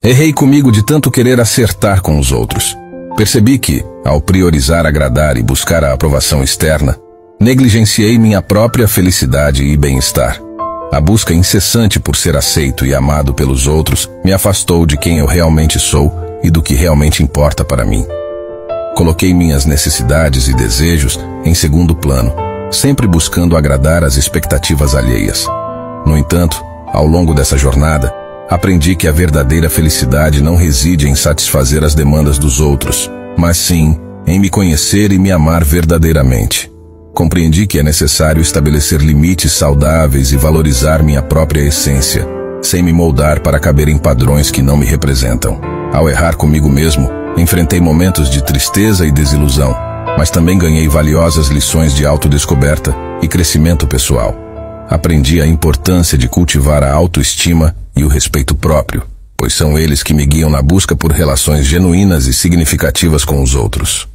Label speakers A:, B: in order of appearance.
A: Errei comigo de tanto querer acertar com os outros. Percebi que, ao priorizar agradar e buscar a aprovação externa, negligenciei minha própria felicidade e bem-estar. A busca incessante por ser aceito e amado pelos outros me afastou de quem eu realmente sou e do que realmente importa para mim. Coloquei minhas necessidades e desejos em segundo plano, sempre buscando agradar às expectativas alheias. No entanto, ao longo dessa jornada, aprendi que a verdadeira felicidade não reside em satisfazer as demandas dos outros, mas sim em me conhecer e me amar verdadeiramente. Compreendi que é necessário estabelecer limites saudáveis e valorizar minha própria essência, sem me moldar para caber em padrões que não me representam. Ao errar comigo mesmo, enfrentei momentos de tristeza e desilusão, mas também ganhei valiosas lições de autodescoberta e crescimento pessoal. Aprendi a importância de cultivar a autoestima e o respeito próprio, pois são eles que me guiam na busca por relações genuínas e significativas com os outros.